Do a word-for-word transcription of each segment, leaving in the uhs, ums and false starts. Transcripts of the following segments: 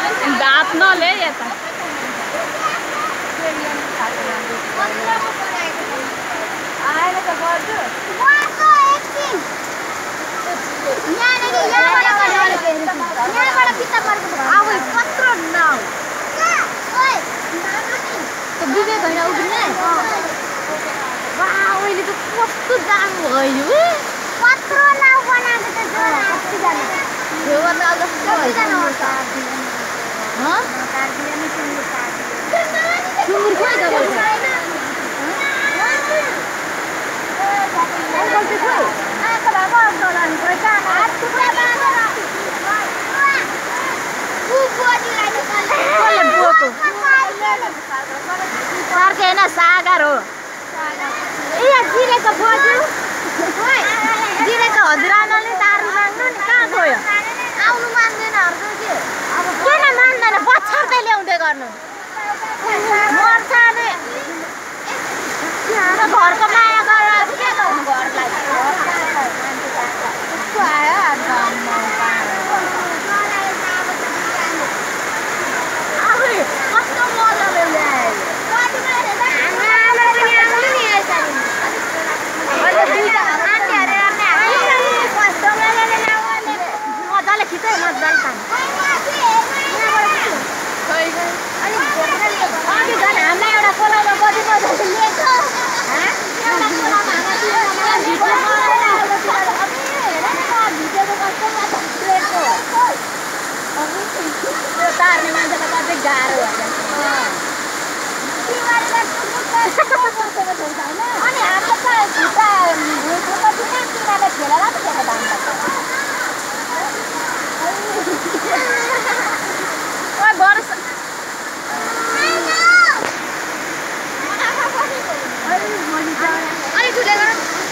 दाँत नले यता आएर त गर्छु वाको एकछिन यहाँनेरि यहाँबाट यहाँबाट पिता पर्को अब कत्रो नाउ ओइ त विवेक होइन उभिने वा अहिले त कस्तो दाम भयो कत्रो नाउ बनाएको त जो कतिजना यो त अब कतिजना हो त ह कार्डिया नि सुन्नु कार्डिया सुँगुर खोइ दबाई अंकल चाहिँ खोइ आएको भए अर्को लानु पर्छ हात टुक्रा बाँधेर ऊ बोडीलाई निकाल्नु कसले बोको सर्के होइन सागर हो ए जिरेको बोजू जिरेको हजुरआमाले दारू माग्नु नि कहाँ गयो आउनु मान्दैन हर्को के किन मान्दैन पछार्दै ल्याउँदै गर्नु मर्छ नि घरको माया गरेर के गर्नु घरलाई कस्तो आयो कस्तो मजाले ल्यायो मजाले खिच्यो मजाले खानु अघि झन् हामीलाई एउटा कोलामा बडी मजाले लिएको त्यो तार्ने मान्छेलाई कतै गाह्रो अनि हाम्रो त खुट्टा भुइँको तिनीहरूले खेलेर त खेले गर्छ अलिक ठुले गर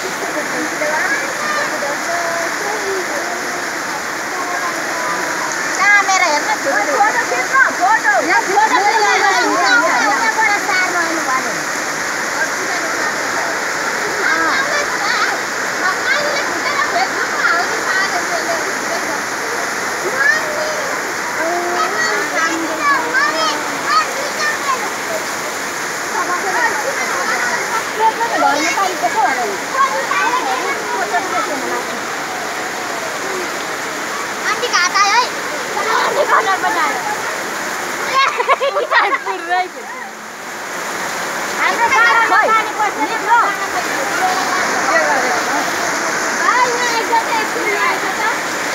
क्यामेरा हेर्न फोटो खिच्न फोटो आन्टी खाता है आन्टी कलर बनायो पुरै हाम्रो बाबाको पानी पर्छ नि ल भाइ यहाँ एकजना एकछिन आएको छ